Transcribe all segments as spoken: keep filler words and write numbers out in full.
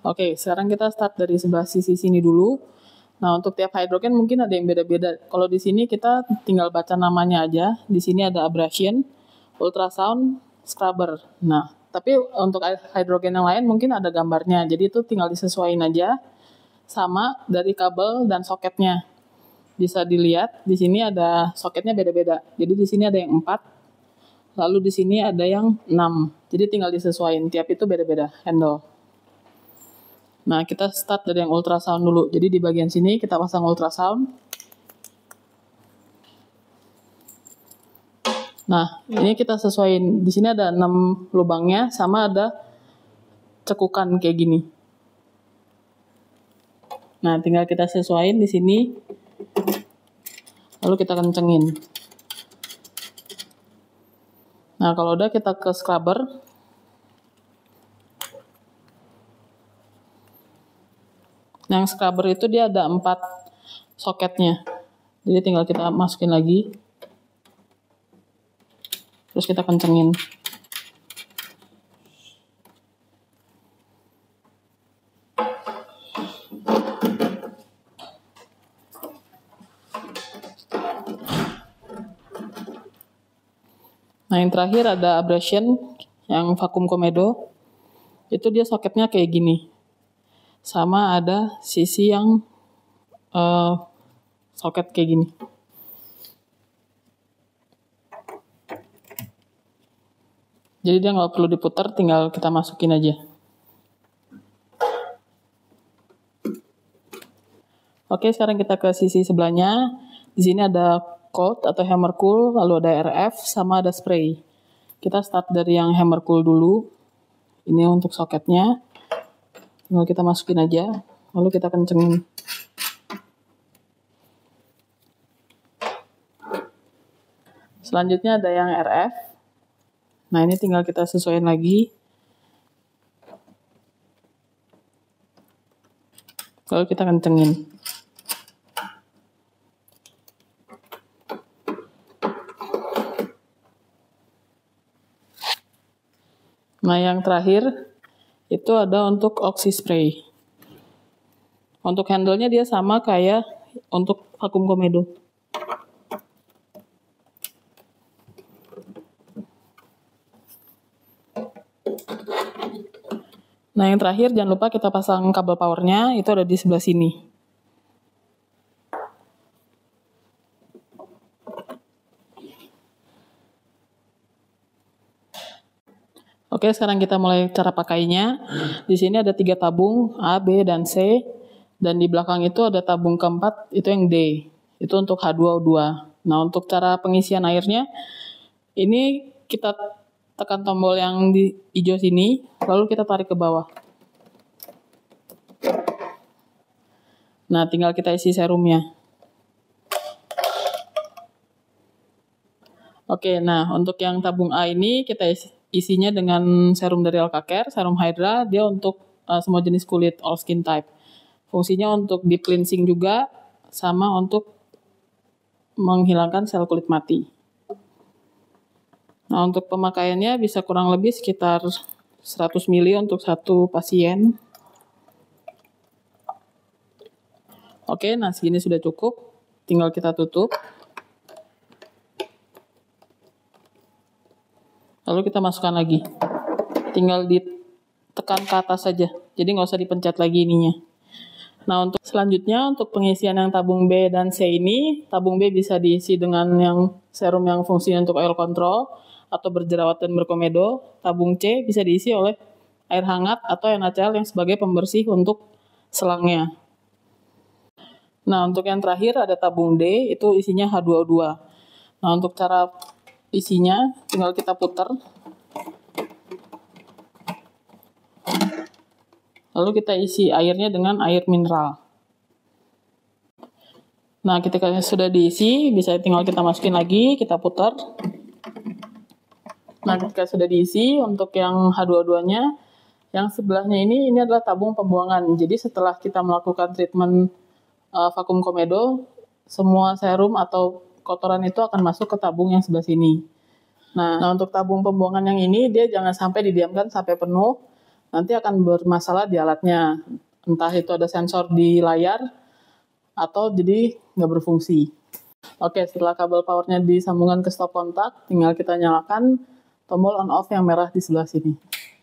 Oke, sekarang kita start dari sebelah sisi sini dulu. Nah, untuk tiap hydrogen mungkin ada yang beda-beda. Kalau di sini kita tinggal baca namanya aja. Di sini ada abrasion, ultrasound, scrubber. Nah, tapi untuk hydrogen yang lain mungkin ada gambarnya. Jadi itu tinggal disesuaikan aja sama dari kabel dan soketnya. Bisa dilihat di sini ada soketnya beda-beda. Jadi di sini ada yang empat, lalu di sini ada yang enam. Jadi tinggal disesuaikan. Tiap itu beda-beda handle. Nah, kita start dari yang ultrasound dulu. Jadi di bagian sini kita pasang ultrasound. Nah, ini kita sesuaiin. Di sini ada enam lubangnya, sama ada cekukan kayak gini. Nah, tinggal kita sesuaiin di sini. Lalu kita kencengin. Nah, kalau udah kita ke scrubber. Yang scrubber itu dia ada empat soketnya. Jadi tinggal kita masukin lagi. Terus kita kencengin. Nah, yang terakhir ada abrasion yang vakum komedo. Itu dia soketnya kayak gini. Sama ada sisi yang uh, soket kayak gini. Jadi dia nggak perlu diputar, tinggal kita masukin aja. Oke, sekarang kita ke sisi sebelahnya. Di sini ada cold atau hammer cool, lalu ada R F, sama ada spray. Kita start dari yang hammer cool dulu. Ini untuk soketnya. Tinggal kita masukin aja, lalu kita kencengin. Selanjutnya ada yang R F. Nah, ini tinggal kita sesuaikan lagi. Lalu kita kencengin. Nah, yang terakhir itu ada untuk oxy spray. Untuk handle-nya dia sama kayak untuk vakum komedo. Nah, yang terakhir jangan lupa kita pasang kabel powernya, itu ada di sebelah sini. Oke, sekarang kita mulai cara pakainya. Di sini ada tiga tabung, A, B, dan C. Dan di belakang itu ada tabung keempat, itu yang D. Itu untuk H dua O dua. Nah, untuk cara pengisian airnya, ini kita tekan tombol yang di hijau sini, lalu kita tarik ke bawah. Nah, tinggal kita isi serumnya. Oke, nah untuk yang tabung A ini kita isi. Isinya dengan serum dari Alkacare, serum Hydra, dia untuk uh, semua jenis kulit, all skin type. Fungsinya untuk deep cleansing juga, sama untuk menghilangkan sel kulit mati. Nah, untuk pemakaiannya bisa kurang lebih sekitar seratus mililiter untuk satu pasien. Oke, nah segini sudah cukup. Tinggal kita tutup. Lalu kita masukkan lagi. Tinggal ditekan ke atas saja. Jadi nggak usah dipencet lagi ininya. Nah, untuk selanjutnya, untuk pengisian yang tabung B dan C ini, tabung B bisa diisi dengan yang serum yang fungsinya untuk oil control atau berjerawat dan berkomedo. Tabung C bisa diisi oleh air hangat atau N A C L yang sebagai pembersih untuk selangnya. Nah, untuk yang terakhir ada tabung D, itu isinya H dua O dua. Nah, untuk cara isinya tinggal kita putar, lalu kita isi airnya dengan air mineral. Nah, ketika sudah diisi, bisa tinggal kita masukin lagi, kita putar. Nah, ketika sudah diisi, untuk yang H dua O dua-nya, yang sebelahnya ini, ini adalah tabung pembuangan. Jadi setelah kita melakukan treatment uh, vakum komedo, semua serum atau kotoran itu akan masuk ke tabung yang sebelah sini. Nah, nah, untuk tabung pembuangan yang ini, dia jangan sampai didiamkan sampai penuh. nanti akan bermasalah di alatnya. Entah itu ada sensor di layar atau jadi nggak berfungsi. Oke, setelah kabel powernya disambungkan ke stop kontak, tinggal kita nyalakan tombol on off yang merah di sebelah sini.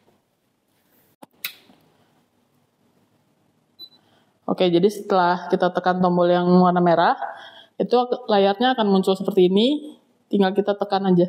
Oke, jadi setelah kita tekan tombol yang warna merah, itu layarnya akan muncul seperti ini, tinggal kita tekan aja.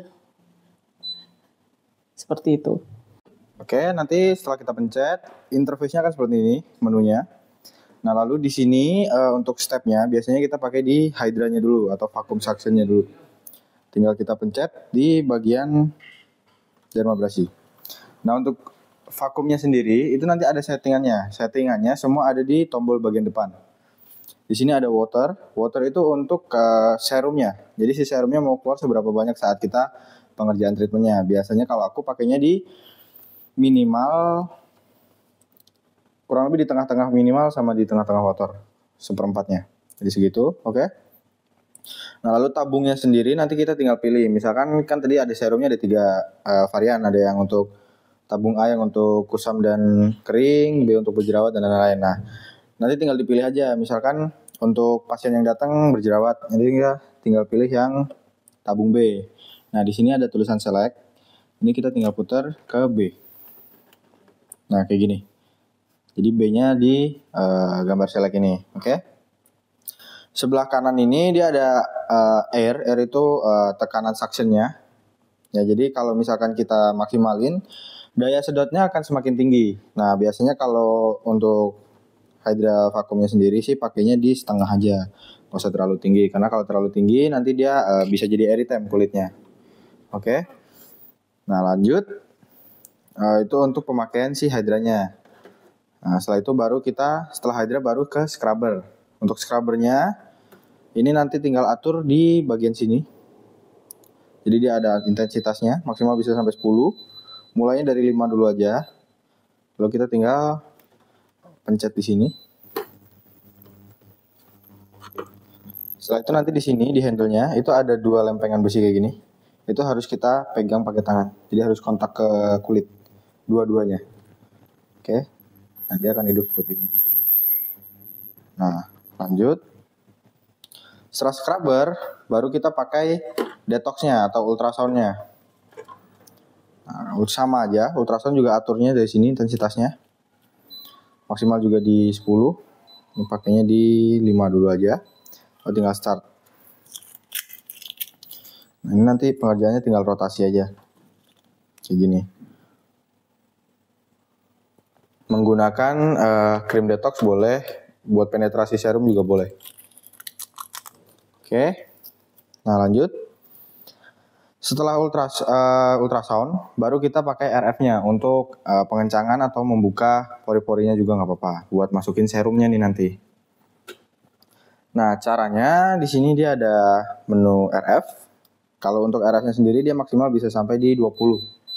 Seperti itu. Oke, nanti setelah kita pencet, interface-nya akan seperti ini menunya. Nah, lalu di sini uh, untuk stepnya biasanya kita pakai di Hydra-nya dulu atau vacuum suction-nya dulu. Tinggal kita pencet di bagian dermabrasi. Nah, untuk vakumnya sendiri itu nanti ada settingannya. Settingannya semua ada di tombol bagian depan. Di sini ada water. Water itu untuk uh, serumnya. Jadi si serumnya mau keluar seberapa banyak saat kita pengerjaan treatmentnya. Biasanya kalau aku pakainya di minimal kurang lebih di tengah-tengah minimal sama di tengah-tengah water seperempatnya. Jadi segitu, oke. Okay? Nah, lalu tabungnya sendiri nanti kita tinggal pilih. Misalkan kan tadi ada serumnya ada tiga uh, varian. Ada yang untuk tabung A yang untuk kusam dan kering, B untuk berjerawat dan lain-lain. Nah, nanti tinggal dipilih aja. Misalkan untuk pasien yang datang berjerawat, jadi kita tinggal pilih yang tabung B. Nah, di sini ada tulisan select. Ini kita tinggal putar ke B. Nah, kayak gini. Jadi B-nya di uh, gambar select ini, oke? Okay? Sebelah kanan ini dia ada uh, air, air itu uh, tekanan suction-nya. Ya, jadi kalau misalkan kita maksimalin, daya sedotnya akan semakin tinggi. Nah, biasanya kalau untuk Hydra vakumnya sendiri sih pakainya di setengah aja, nggak usah terlalu tinggi. Karena kalau terlalu tinggi nanti dia uh, bisa jadi erythem kulitnya, oke? Okay? Nah, lanjut. Uh, itu untuk pemakaian si Hydra-nya. Nah, setelah itu baru kita, setelah Hydra baru ke scrubber. Untuk scrubbernya, ini nanti tinggal atur di bagian sini. Jadi dia ada intensitasnya, maksimal bisa sampai sepuluh. Mulainya dari lima dulu aja. Lalu kita tinggal pencet di sini. Setelah itu nanti di sini, di handle-nya, itu ada dua lempengan besi kayak gini. Itu harus kita pegang pakai tangan. Jadi harus kontak ke kulit, dua-duanya. Oke. Nah, dia akan hidup seperti ini. Nah, lanjut. Setelah scrubber, baru kita pakai detox-nya atau ultrasound-nya. Nah, sama aja, ultrasound juga aturnya dari sini intensitasnya. Maksimal juga di sepuluh. Ini pakainya di lima dulu aja. Oh, tinggal start. Nah, ini nanti pengerjaannya tinggal rotasi aja. Kayak gini. Menggunakan uh, krim detox boleh, buat penetrasi serum juga boleh. Oke, nah lanjut. Setelah ultras, uh, ultrasound, baru kita pakai R F-nya untuk uh, pengencangan atau membuka pori-porinya juga nggak apa-apa, buat masukin serumnya nih nanti. Nah, caranya di sini dia ada menu R F. Kalau untuk R F-nya sendiri dia maksimal bisa sampai di dua puluh.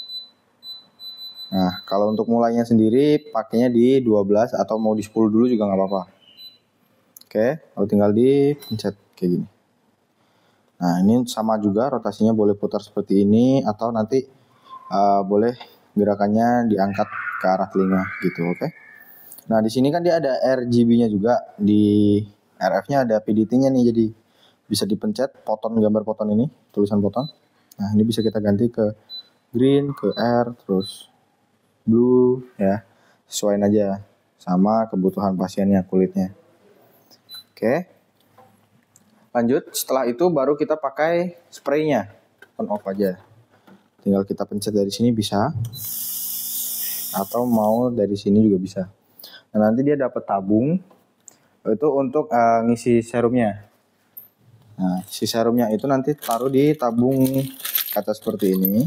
Nah, kalau untuk mulainya sendiri pakainya di dua belas atau mau di sepuluh dulu juga nggak apa-apa. Oke, lalu tinggal dipencet kayak gini. Nah, ini sama juga rotasinya boleh putar seperti ini atau nanti uh, boleh gerakannya diangkat ke arah telinga gitu, oke. Nah, di sini kan dia ada R G B-nya juga, di R F-nya ada P D T-nya nih, jadi bisa dipencet poton, gambar poton ini, tulisan poton. Nah, ini bisa kita ganti ke green, ke R, terus blue ya, sesuaiin aja sama kebutuhan pasiennya, kulitnya. Oke, lanjut. Setelah itu baru kita pakai spraynya, on off aja. Tinggal kita pencet dari sini bisa, atau mau dari sini juga bisa. Nah, nanti dia dapat tabung itu untuk uh, ngisi serumnya. Nah, si serumnya itu nanti taruh di tabung kaca seperti ini.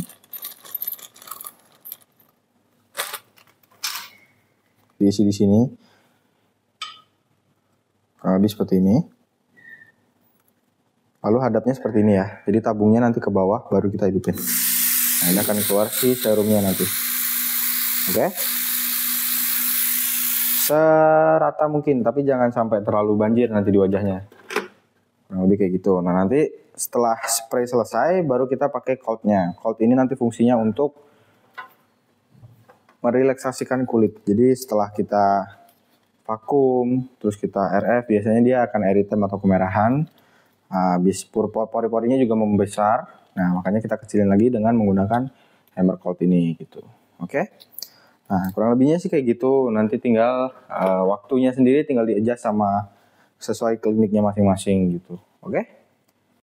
Diisi di sini, kurang lebih seperti ini. Lalu hadapnya seperti ini ya. Jadi tabungnya nanti ke bawah, baru kita hidupin. Nah, ini akan keluar si serumnya nanti. Oke. Serata mungkin, tapi jangan sampai terlalu banjir nanti di wajahnya. Kurang lebih kayak gitu. Nah, nanti setelah spray selesai, baru kita pakai cold-nya. Cold ini nanti fungsinya untuk merelaksasikan kulit. Jadi setelah kita vakum, terus kita R F, biasanya dia akan eritem atau kemerahan. Uh, bis pori-porinya juga membesar. Nah, makanya kita kecilin lagi dengan menggunakan hammer coat ini gitu. Oke. Okay? Nah, kurang lebihnya sih kayak gitu. Nanti tinggal uh, waktunya sendiri tinggal di-adjust sama sesuai kliniknya masing-masing gitu. Oke? Okay?